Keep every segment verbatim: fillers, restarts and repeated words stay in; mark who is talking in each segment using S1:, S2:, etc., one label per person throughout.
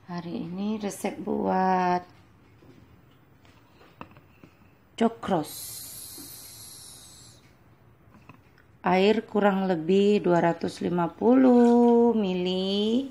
S1: Hari ini resep buat cokros. Air kurang lebih dua ratus lima puluh mili.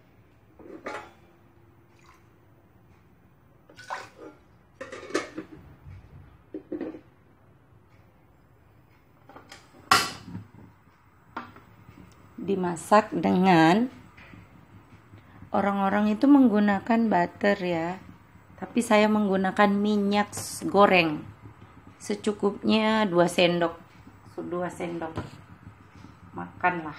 S1: Dimasak dengan, orang-orang itu menggunakan butter ya, tapi saya menggunakan minyak goreng secukupnya dua sendok dua sendok makanlah.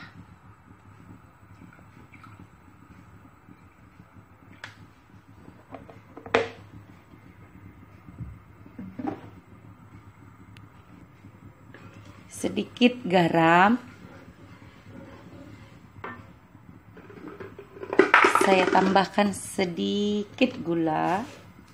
S1: Sedikit garam, saya tambahkan sedikit gula,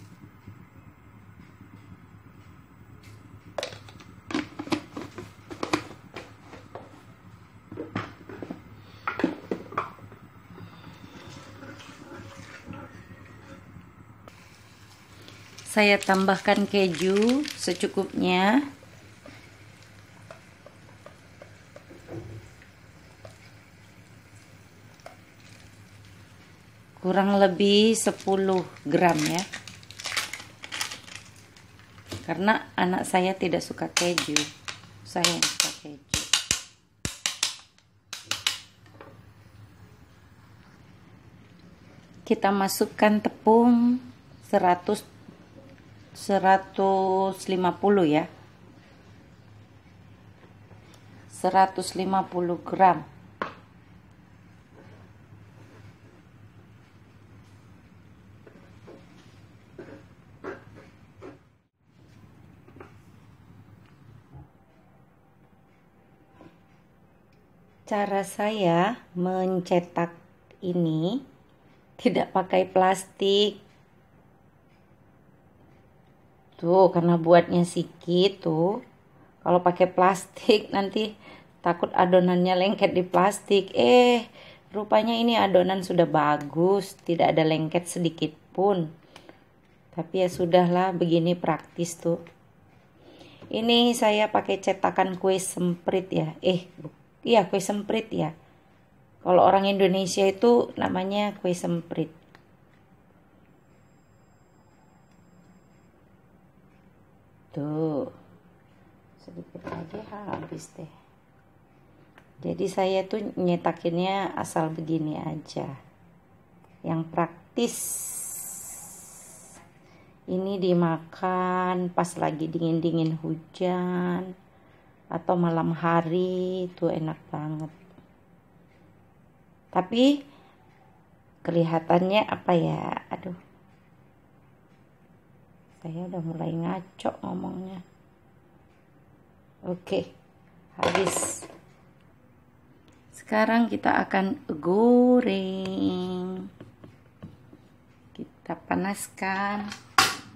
S1: saya tambahkan keju secukupnya, kurang lebih sepuluh gram ya, karena anak saya tidak suka keju, saya yang suka keju. Kita masukkan tepung seratus seratus lima puluh ya, seratus lima puluh gram. Cara saya mencetak ini tidak pakai plastik. Tuh, karena buatnya sedikit tuh. Kalau pakai plastik nanti takut adonannya lengket di plastik. Eh, rupanya ini adonan sudah bagus, tidak ada lengket sedikit pun. Tapi ya sudahlah, begini praktis tuh. Ini saya pakai cetakan kue semprit ya. Eh, iya kue semprit ya. Kalau orang Indonesia itu namanya kue semprit. Tuh, sedikit lagi habis deh. Jadi saya tuh nyetakinnya asal begini aja, yang praktis. Ini dimakan pas lagi dingin-dingin hujan atau malam hari, tuh enak banget. Tapi kelihatannya apa ya, aduh, saya udah mulai ngaco ngomongnya. Oke, habis. Sekarang kita akan goreng. Kita panaskan.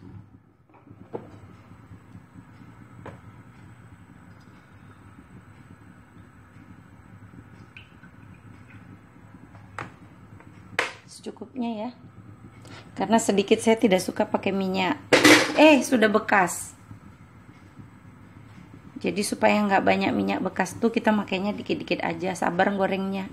S1: Secukupnya ya. Karena sedikit saya tidak suka pakai minyak. Eh, sudah bekas. Jadi supaya nggak banyak minyak bekas tuh kita makainya dikit-dikit aja. Sabar gorengnya.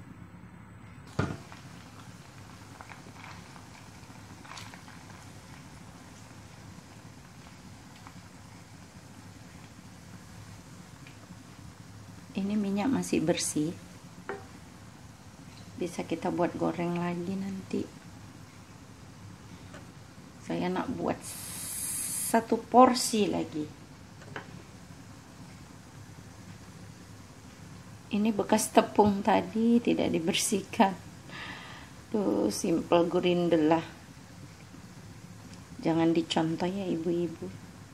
S1: Ini minyak masih bersih. Bisa kita buat goreng lagi nanti. Saya nak buat satu porsi lagi. Ini bekas tepung tadi tidak dibersihkan. Tuh, simple gurindel lah. Jangan dicontoh ya ibu-ibu.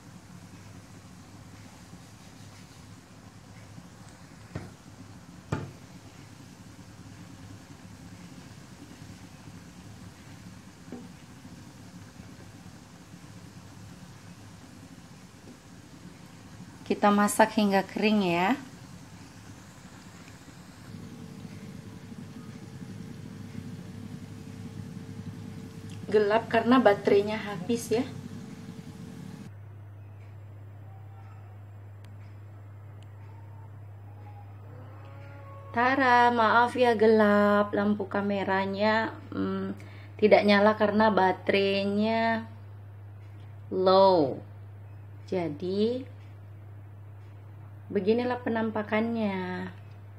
S1: Kita masak hingga kering ya. gelap karena baterainya habis ya. Tara, maaf ya gelap, lampu kameranya hmm, tidak nyala karena baterainya low. Jadi beginilah penampakannya.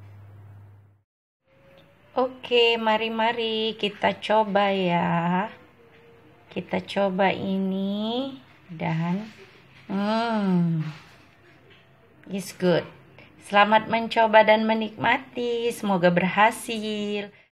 S1: Oke, mari-mari kita coba ya. Kita coba ini dan hmm, is good. Selamat mencoba dan menikmati. Semoga berhasil.